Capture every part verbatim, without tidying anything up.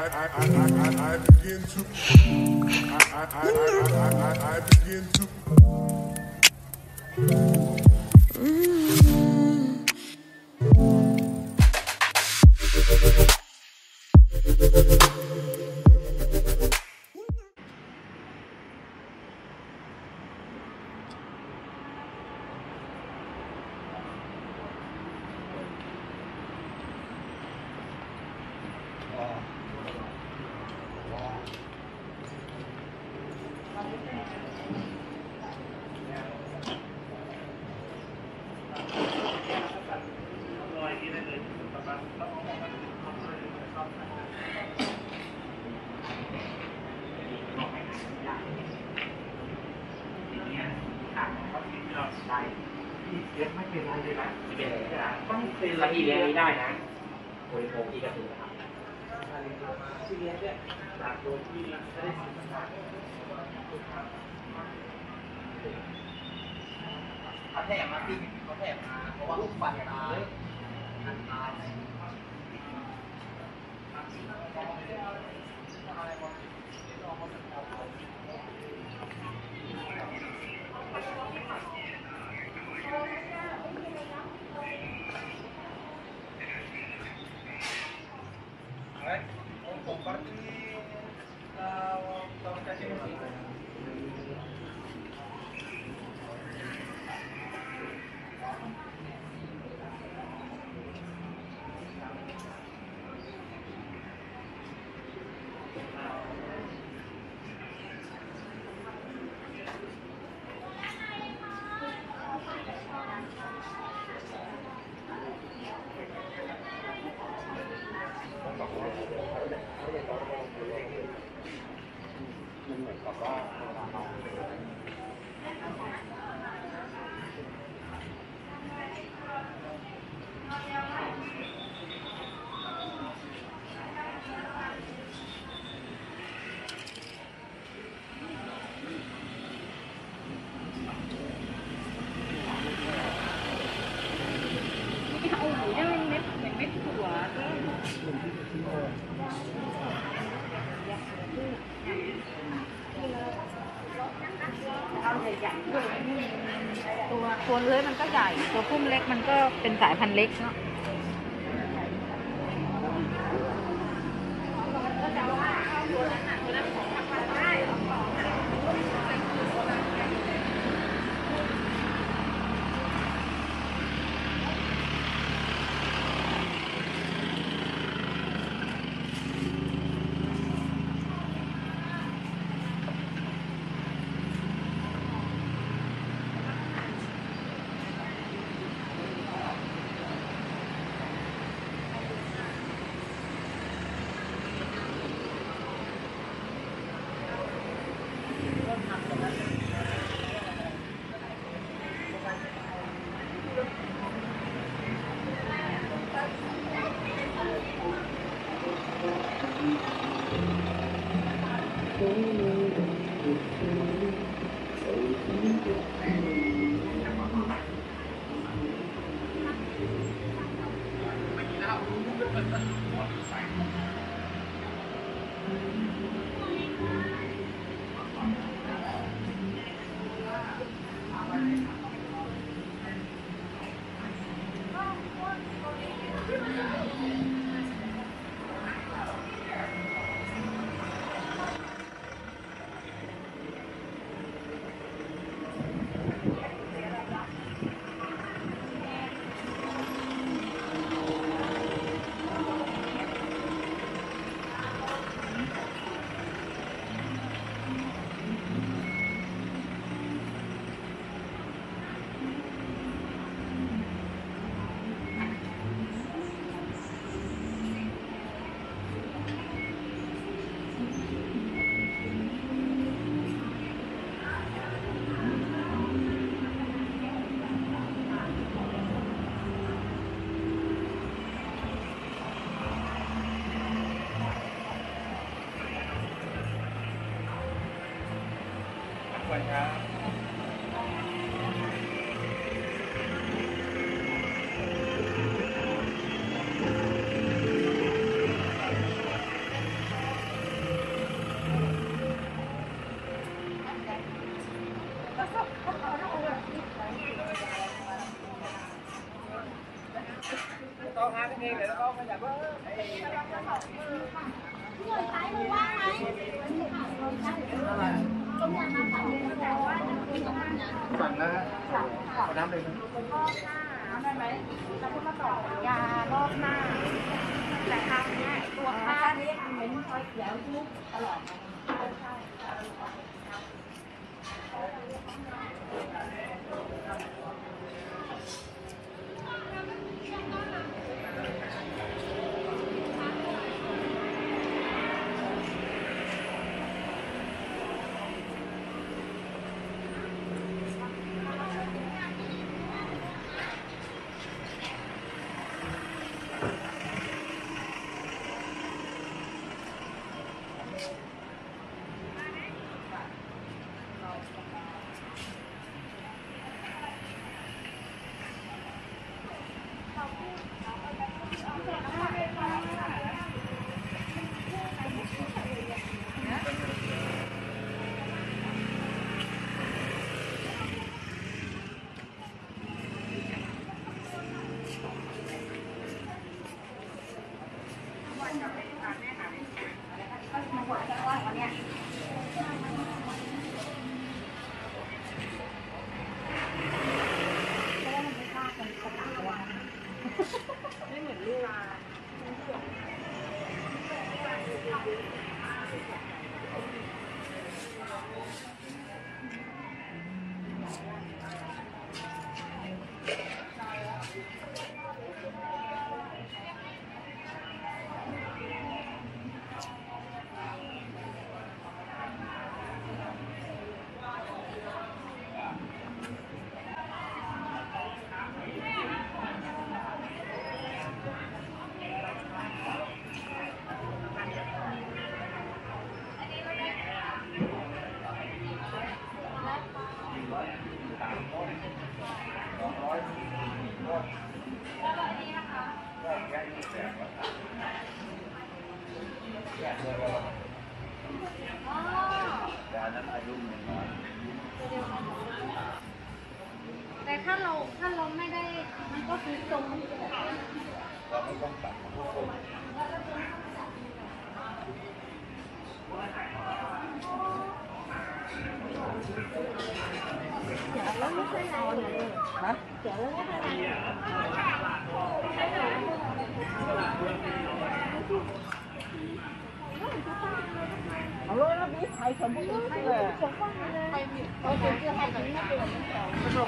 I begin to I I I I I begin toไม่เป็นไรเลยนะเป็นต้องเป็นอะไรที่เลี้ยงนี้ได้นะโอ้ยโอ้ยกระตุ้นนะครับที่เลี้ยงเนี่ยจากโดยที่ได้สินค้าเขาแถมมาพี่เขาแถมมาเพราะว่าลูกฟันตายอันตายตัวตัวเลื้อยมันก็ใหญ่ตัวพุ่มเล็กมันก็เป็นสายพันธุ์เล็กเนาะน้ำเลยนะรอบหน้าได้ไหมเราพูดมาต่อยารอบหน้าแต่คราวนี้ตัวค่านี้เหมือนคอยเขียวยุบตลอดใช่ไม่เหมือนลูกแต่ถ้าเราถ้าเราไม่ได้มันก็คือตรงเราไม่ต้องตัดเดี๋ยวแล้วไม่ใช่เราเลยฮะเดี๋ยวแล้วไม่ใช่เอาเลยแล้วมีใครสมบูรณ์เลยสมบูรณ์เลยใครมีเขาจะเชื่อให้ถึงไม่เป็นไม่ชอบ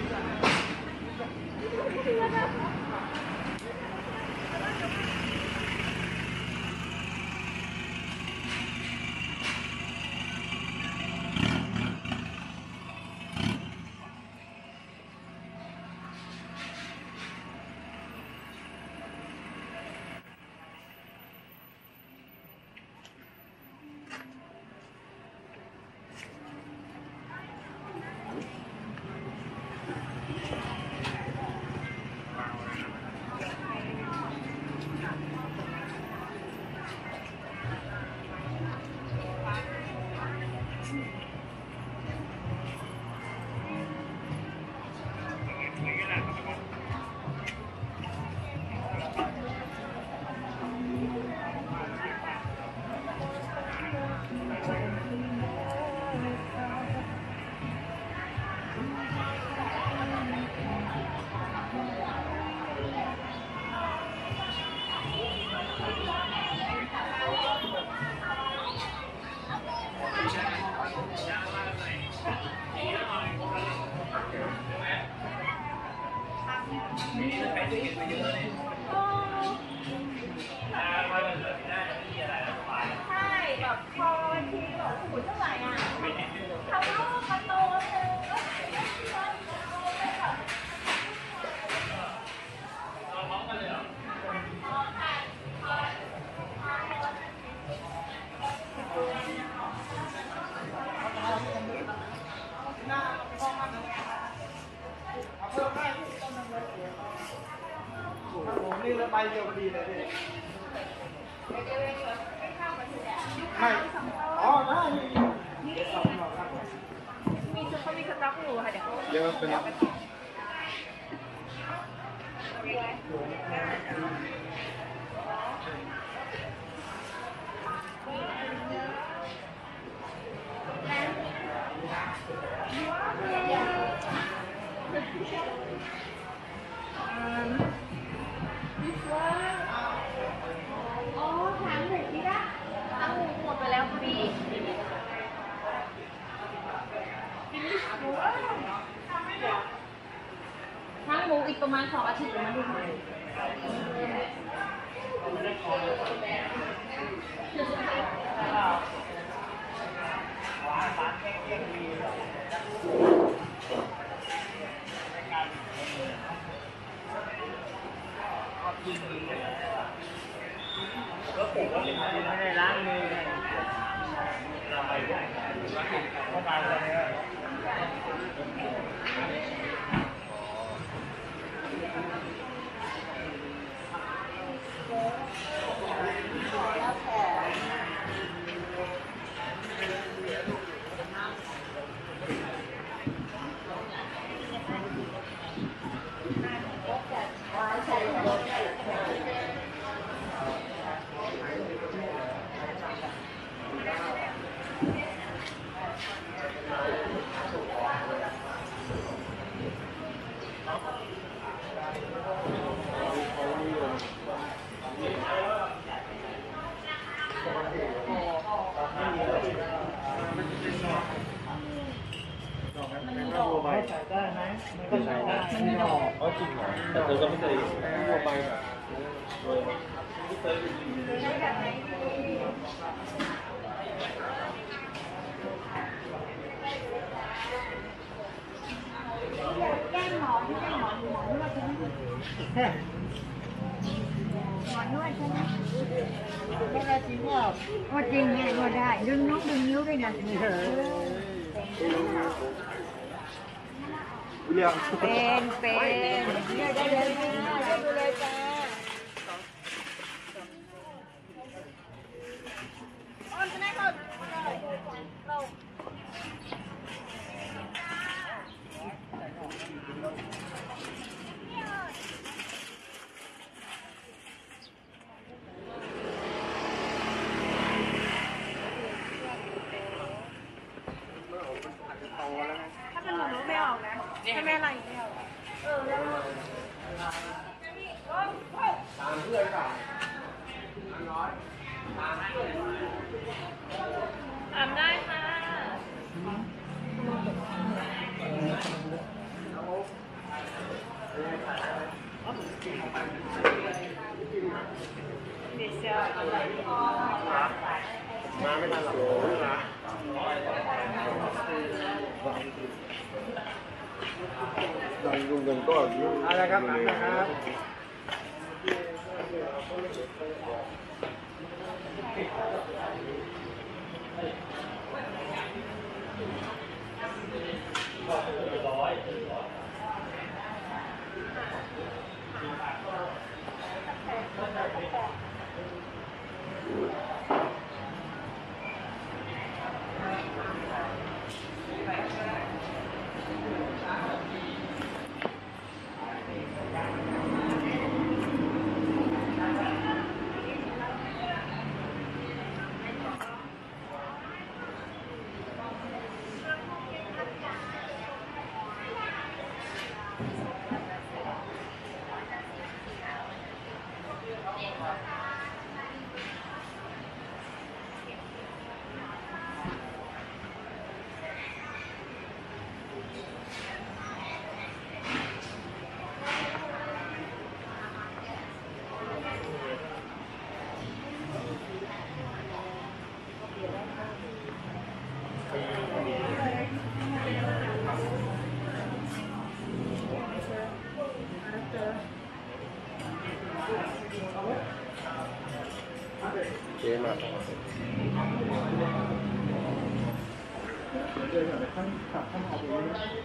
ใช่แบบพอทีแบบสมุนเท่าไหร่อ่ะทำลูกมาโตเลยผมนี่แล้วใบเดียวพอดีเลยพี่ไม่อ๋อได้มีเขามีสต๊อกอยู่ค่ะเดี๋ยวเขาเดี๋ยวเป็นเไม่ได้ล้างมือเข้ามาแล้วเนี่ยใส่ได้ไหมมันก็ใส่ได้ไม่ออกอ๋อจริงเหรอแต่เธอก็ไม่เคยทั่วไปแบบโดยไม่เคยแก้มหมอที่เป็นหมอหมอนวดใช่ไหมหมอนวดใช่ไหมไม่ได้จริงว่าว่าจริงไงนวดได้ดึงน้องดึงนิ้วด้วยนะเรื่องเป็นเป็นเรียกได้เลยจ้าเรียกดูเลยจ้าอ๋อจะได้ก่อนเราถ้าเป็นหนูรู้ไม่ออกนะถ้าแม่อะไรไม่ออกเออแล้วตามเพื่อนก่อนน้อยตามตามได้ค่ะเดี๋ยวเชียวมาไม่ทันหรอกนะดังดุงกันก็อะไรครับนะครับเจ๊มาเดินแบบข้างขับข้างออกไป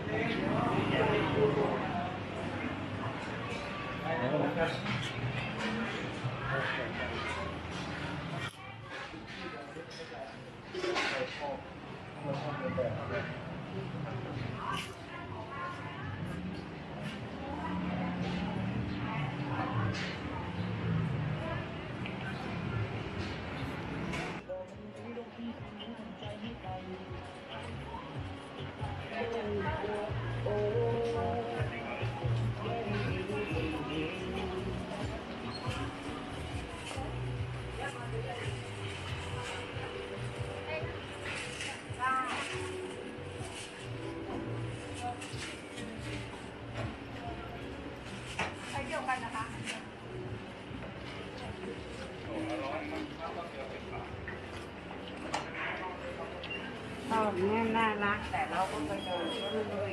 แม่น่ารักแต่เราก็ไปเดินด้วย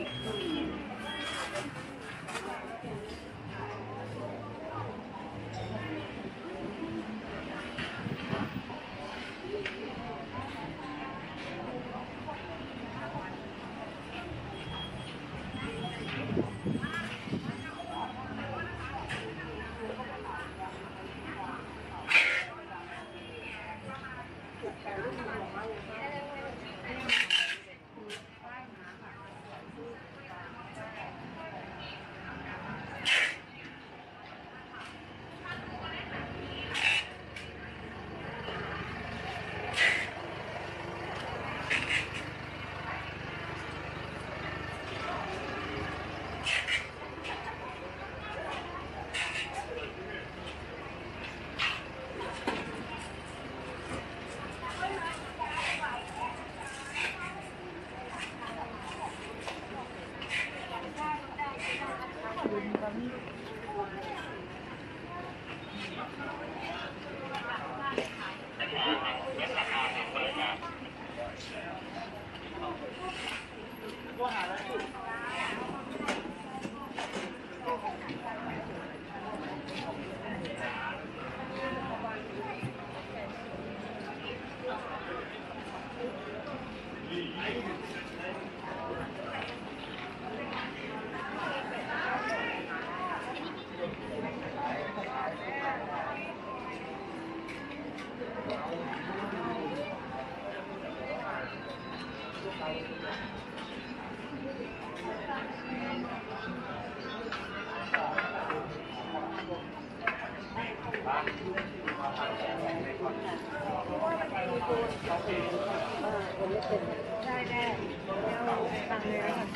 ได้แน่เอาตังเลยแล้วกัน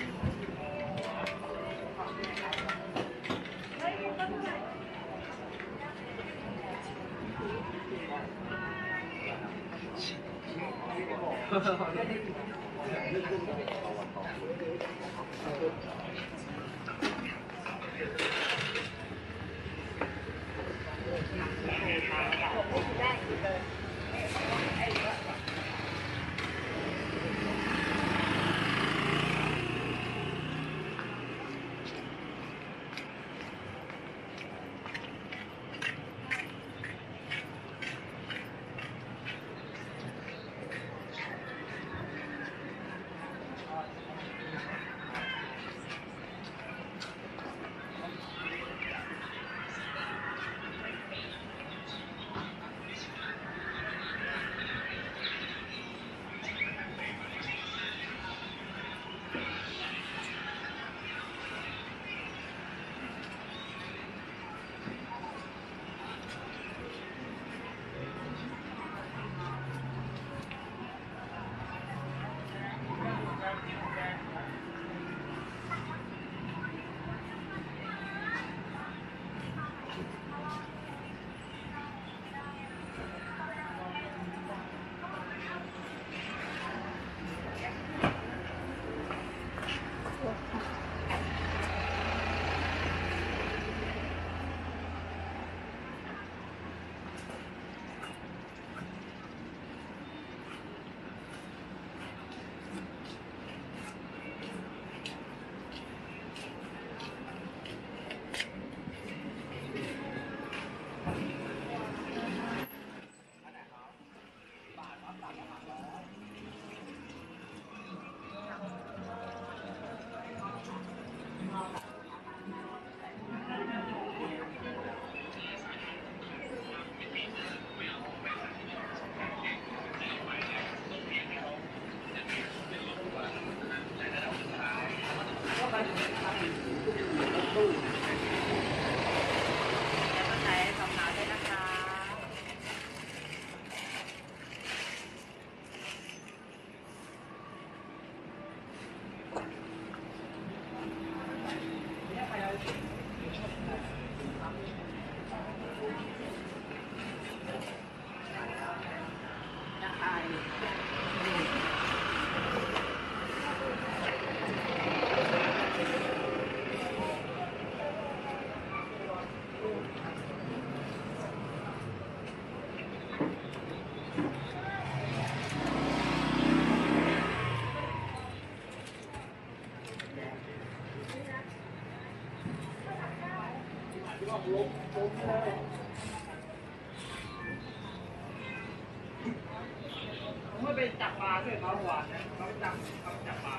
ผมไม่ไปจับปลาด้วยเขาหวานนะเขาจับเขาจับปลา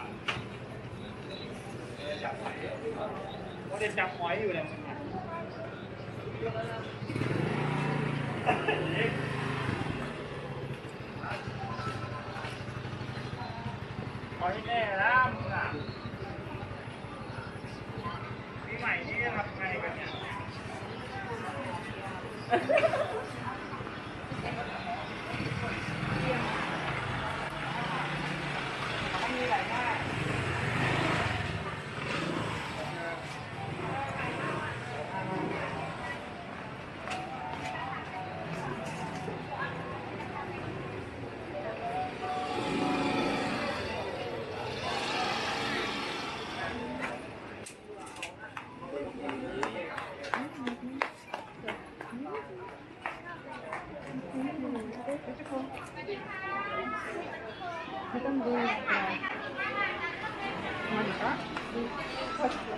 จับหอยเขาจะจับหอยอยู่เนี่ยมึงอ่ะเอาให้แน่แล้วมึงอ่ะปีใหม่นี้จะทำไงกันเนี่ยมีหลายหน้าไม่ต้องดูอะไร